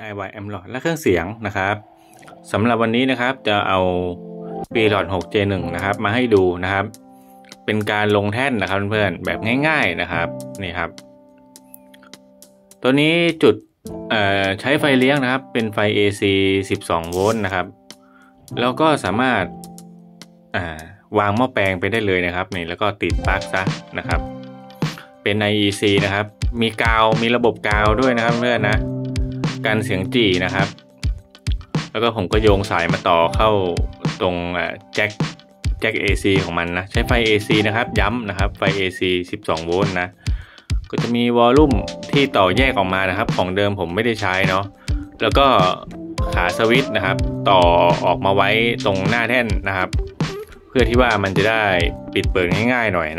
DIY AMLOT และเครื่องเสียงนะครับสำหรับวันนี้นะครับจะเอา P-LOT 6J1 นะครับมาให้ดูนะครับเป็นการลงแท่นนะครับเพื่อนๆแบบง่ายๆนะครับนี่ครับตัวนี้จุดใช้ไฟเลี้ยงนะครับเป็นไฟ AC 12 โวลต์นะครับแล้วก็สามารถวางหม้อแปลงไปได้เลยนะครับนี่แล้วก็ติดปลั๊กซะนะครับเป็น IEC นะครับมีกาวมีระบบกาวด้วยนะครับเพื่อนนะกันเสียงจี้นะครับแล้วก็ผมก็โยงสายมาต่อเข้าตรงแจ็ค AC ของมันนะใช้ไฟ AC นะครับย้ำนะครับไฟ AC 12 โวลต์นะก็จะมีวอลลุ่มที่ต่อแยกออกมานะครับของเดิมผมไม่ได้ใช้เนาะแล้วก็ขาสวิตช์นะครับต่อออกมาไว้ตรงหน้าแท่นนะครับเพื่อที่ว่ามันจะได้ปิดเปิดง่ายๆหน่อย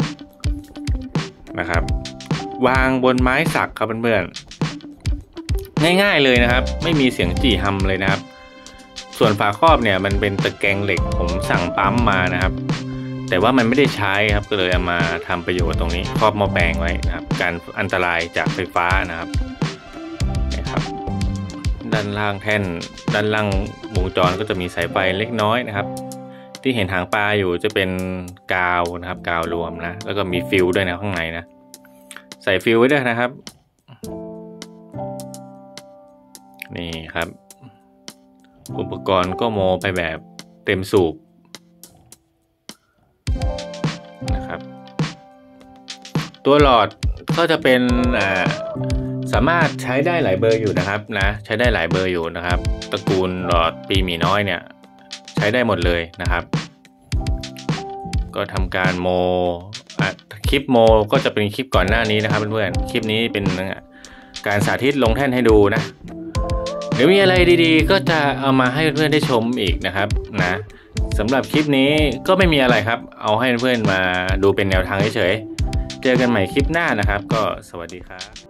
นะครับวางบนไม้สักครับเพื่อนๆง่ายๆเลยนะครับไม่มีเสียงจี้ฮัมเลยนะครับส่วนฝาครอบเนี่ยมันเป็นตะแกรงเหล็กผมสั่งปั๊มมานะครับแต่ว่ามันไม่ได้ใช้ครับก็เลยเอามาทำประโยชน์ตรงนี้ครอบหม้อแปลงไว้นะครับการอันตรายจากไฟฟ้านะครับด้านล่างแท่นด้านล่างวงจรก็จะมีสายไฟเล็กน้อยนะครับที่เห็นหางปลาอยู่จะเป็นกาวนะครับกาวรวมนะแล้วก็มีฟิลด้วยนะข้างในนะใส่ฟิลไว้ด้วยนะครับนี่ครับอุปกรณ์ก็โมไปแบบเต็มสูบนะครับตัวหลอดก็จะเป็นสามารถใช้ได้หลายเบอร์อยู่นะครับนะใช้ได้หลายเบอร์อยู่นะครับตระกูลหลอดปีหมีน้อยเนี่ยใช้ได้หมดเลยนะครับก็ทำการโมคลิปโมก็จะเป็นคลิปก่อนหน้านี้นะครับเพื่อนๆคลิปนี้เป็นการสาธิตลงแท่นให้ดูนะเดี๋ยวมีอะไรดีๆก็จะเอามาให้เพื่อนๆได้ชมอีกนะครับนะสำหรับคลิปนี้ก็ไม่มีอะไรครับเอาให้เพื่อนๆมาดูเป็นแนวทางเฉยๆเจอกันใหม่คลิปหน้านะครับก็สวัสดีครับ